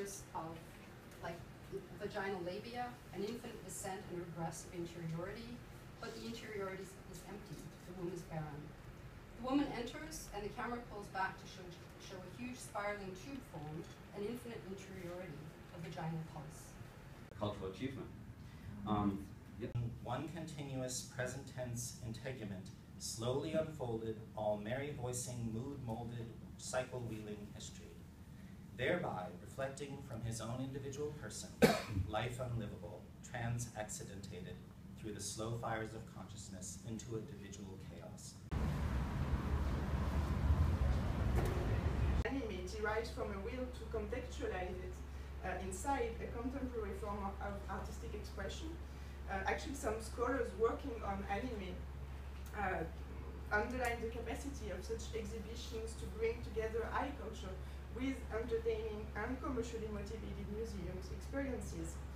layers of like vaginal labia, an infinite descent and regress of interiority, but the interiority is empty, the womb is barren. The woman enters and the camera pulls back to show a huge spiraling tube form, an infinite interiority, a vaginal pulse. Cultural achievement. One continuous present tense integument slowly unfolded, all merry voicing, mood-molded, cycle-wheeling history, thereby reflecting from his own individual person, life unlivable, trans-accidentated through the slow fires of consciousness into individual chaos. Anime derives from a will to contextualize it inside a contemporary form of artistic expression. Actually, some scholars working on anime underline the capacity of such exhibitions to bring together high culture with entertaining and commercially motivated museums experiences.